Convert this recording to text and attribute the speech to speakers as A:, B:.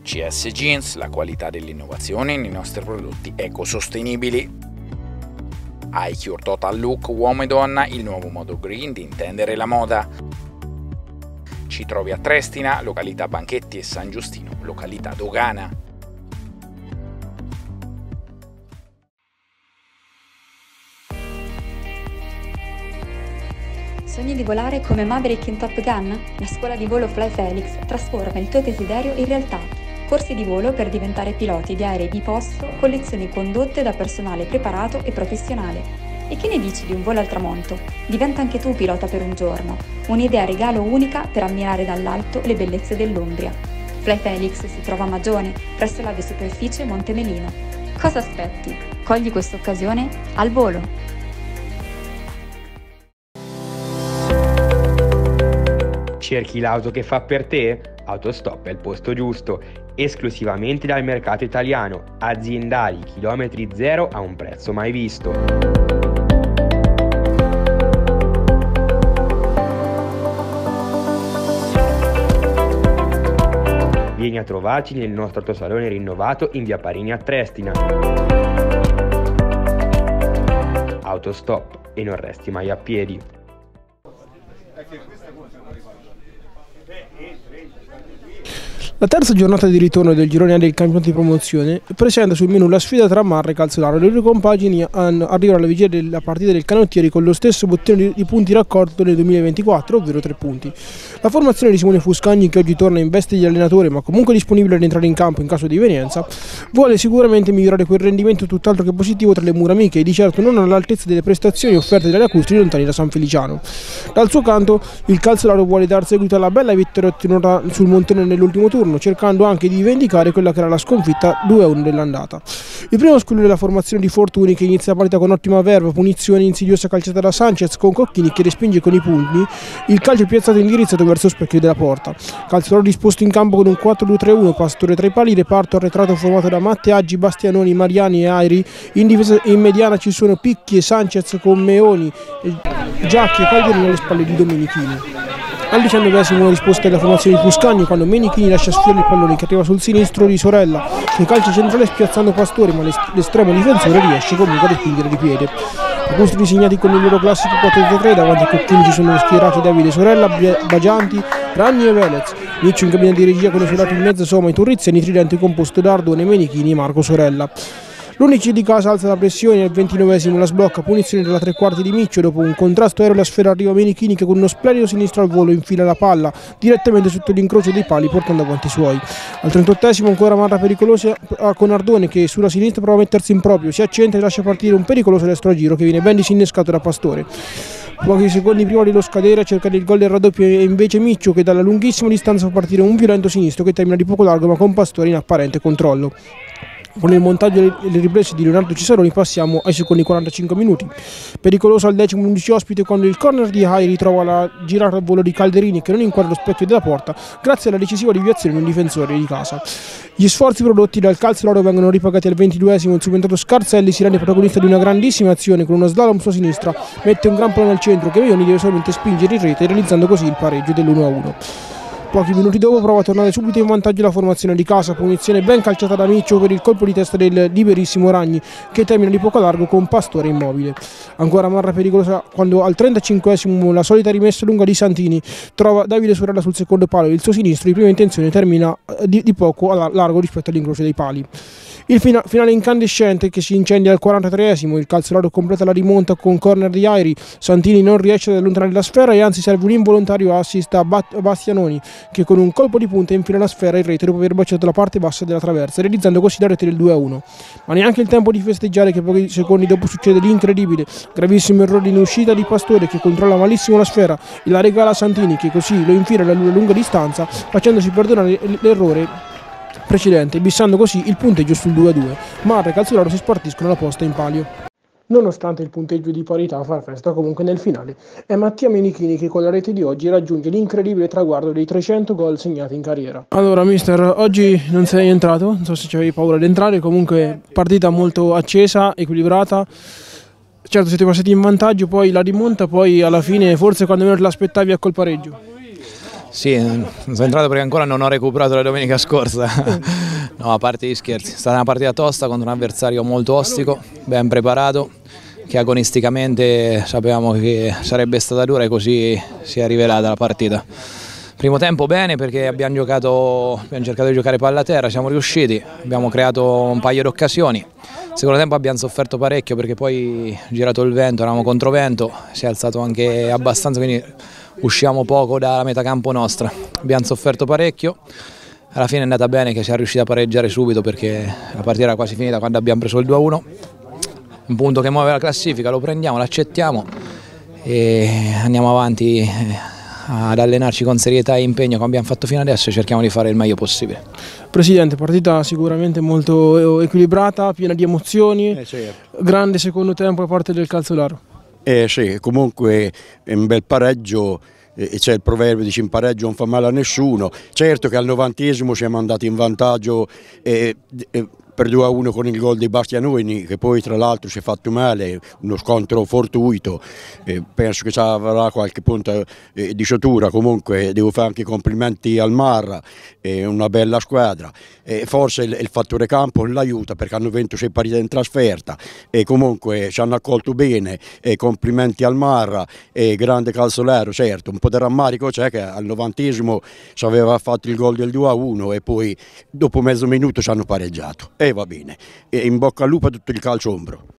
A: CS Jeans, la qualità dell'innovazione nei nostri prodotti ecosostenibili. iCure Total Look uomo e donna, il nuovo modo green di intendere la moda. Ci trovi a Trestina, località Banchetti, e San Giustino, località Dogana.
B: Sogni di volare come Maverick in Top Gun? La scuola di volo Fly Felix trasforma il tuo desiderio in realtà. Corsi di volo per diventare piloti di aerei biposto con lezioni condotte da personale preparato e professionale. E che ne dici di un volo al tramonto? Diventa anche tu pilota per un giorno. Un'idea regalo unica per ammirare dall'alto le bellezze dell'Umbria. Fly Felix si trova a Magione, presso la superficie Monte Melino. Cosa aspetti? Cogli questa occasione al volo!
C: Cerchi l'auto che fa per te? Autostop è il posto giusto, esclusivamente dal mercato italiano, aziendali, chilometri zero a un prezzo mai visto. Vieni a trovarci nel nostro autosalone rinnovato in via Parini a Trestina. Autostop e non resti mai a piedi.
D: La terza giornata di ritorno del girone A del campionato di promozione presenta sul menù la sfida tra Marra e Calzolaro. Le due compagini arrivano alla vigilia della partita del Canottieri con lo stesso bottino di punti raccolto nel 2024, ovvero 3 punti. La formazione di Simone Fuscagni, che oggi torna in veste di allenatore ma comunque disponibile ad entrare in campo in caso di evenienza, vuole sicuramente migliorare quel rendimento tutt'altro che positivo tra le mura amiche e di certo non all'altezza delle prestazioni offerte dagli acustri lontani da San Feliciano. Dal suo canto il Calzolaro vuole dar seguito alla bella vittoria ottenuta sul Montone nell'ultimo turno, cercando anche di vendicare quella che era la sconfitta 2-1 dell'andata. Il primo squillo della formazione di Fortuni, che inizia la partita con ottima verve, punizione insidiosa calciata da Sanchez con Cocchini che respinge con i pugni il calcio piazzato indirizzato verso lo specchio della porta. Calzolaro disposto in campo con un 4-2-3-1, Pastore tra i pali, reparto arretrato formato da Matteaggi, Bastianoni, Mariani e Airi. In difesa e in mediana ci sono Picchi e Sanchez con Meoni, Giacchi e Calderini alle spalle di Domenichini. Al 19esimo risposta della formazione di Fuscagni quando Menichini lascia sfiorare il pallone che arriva sul sinistro di Sorella, che calcia centrale spiazzando Pastore, ma l'estremo difensore riesce comunque a respingere di piede. Acustri disegnati con il loro classico 4-3, davanti a Cocchini ci sono schierati Davide Sorella, Bagianti, Ragni e Velez. Miccio in cabina di regia con i suoi lati in mezzo Soma e Turrizia, in tridente composto da Ardone, Menichini e Marco Sorella. L'11 di casa alza la pressione, al 29esimo la sblocca, punizione della tre quarti di Miccio, dopo un contrasto aereo la sfera arriva Menichini che con uno splendido sinistro al volo infila la palla direttamente sotto l'incrocio dei pali portando avanti i suoi. Al 38esimo ancora Marra pericolosa con Ardone che sulla sinistra prova a mettersi in proprio, si accentra e lascia partire un pericoloso destro a giro che viene ben disinnescato da Pastore. Pochi secondi prima dello scadere a cercare il gol del raddoppio è invece Miccio che dalla lunghissima distanza fa partire un violento sinistro che termina di poco largo ma con Pastore in apparente controllo. Con il montaggio e le riprese di Leonardo Cesaroni passiamo ai secondi 45 minuti. Pericoloso al 10° ospite quando il corner di Hai ritrova la girata al volo di Calderini che non inquadra lo specchio della porta grazie alla decisiva deviazione di un difensore di casa. Gli sforzi prodotti dal Calzolaro vengono ripagati al 22esimo, il subentrato Scarselli si rende protagonista di una grandissima azione con uno slalom sulla sinistra, mette un gran pallone al centro che Meoni deve solamente spingere in rete realizzando così il pareggio dell'1-1. Pochi minuti dopo prova a tornare subito in vantaggio la formazione di casa, punizione ben calciata da Miccio per il colpo di testa del liberissimo Ragni che termina di poco largo con Pastore immobile. Ancora Marra pericolosa quando al 35esimo la solita rimessa lunga di Santini trova Davide Sorella sul secondo palo e il suo sinistro di prima intenzione termina di poco a largo rispetto all'incrocio dei pali. Il finale incandescente che si incendia al 43esimo, il Calzolaro completa la rimonta con corner di Airi, Santini non riesce ad allontanare la sfera e anzi serve un involontario assist a Bastianoni che con un colpo di punta infila la sfera in rete dopo aver baciato la parte bassa della traversa, realizzando così la rete del 2-1. Ma neanche il tempo di festeggiare che pochi secondi dopo succede l'incredibile, gravissimo errore in uscita di Pastore che controlla malissimo la sfera e la regala a Santini che così lo infila alla lunga distanza facendosi perdonare l'errore precedente, bissando così il punteggio sul 2-2. Marra e Calzolaro si spartiscono la posta in palio. Nonostante il punteggio di parità, a far festa comunque nel finale è Mattia Menichini che con la rete di oggi raggiunge l'incredibile traguardo dei 300 gol segnati in carriera. Allora mister, oggi non sei entrato, non so se avevi paura di entrare, comunque partita molto accesa, equilibrata. Certo siete passati in vantaggio, poi la rimonta, poi alla fine forse quando meno te l'aspettavi ecco il pareggio.
E: Sì, non sono entrato perché ancora non ho recuperato la domenica scorsa. No, a parte gli scherzi, è stata una partita tosta contro un avversario molto ostico, ben preparato, che agonisticamente sapevamo che sarebbe stata dura e così si è rivelata la partita. Primo tempo bene perché abbiamo cercato di giocare palla a terra, siamo riusciti, abbiamo creato un paio di occasioni. Secondo tempo abbiamo sofferto parecchio perché poi girato il vento, eravamo controvento, si è alzato anche abbastanza, quindi usciamo poco dalla metà campo nostra. Abbiamo sofferto parecchio, alla fine è andata bene che siamo riusciti a pareggiare subito perché la partita era quasi finita quando abbiamo preso il 2-1. Un punto che muove la classifica, lo prendiamo, l'accettiamo e andiamo avanti ad allenarci con serietà e impegno come abbiamo fatto fino adesso e cerchiamo di fare il meglio possibile.
D: Presidente, partita sicuramente molto equilibrata, piena di emozioni,
F: certo.
D: Grande secondo tempo da parte del Calzolaro.
F: Sì, comunque è un bel pareggio, c'è il proverbio dice in pareggio non fa male a nessuno. Certo che al 90esimo siamo andati in vantaggio per 2-1 con il gol di Bastianoni, che poi tra l'altro si è fatto male, uno scontro fortuito, penso che avrà qualche punto di sutura. Comunque devo fare anche i complimenti al Marra, una bella squadra, forse il fattore campo l'aiuta perché hanno vinto 6 partite in trasferta e comunque ci hanno accolto bene, complimenti al Marra, grande Calzolaro. Certo, un po' di rammarico c'è che al 90esimo ci aveva fatto il gol del 2-1 e poi dopo mezzo minuto ci hanno pareggiato. Va bene, in bocca al lupo a tutto il calcio ombro.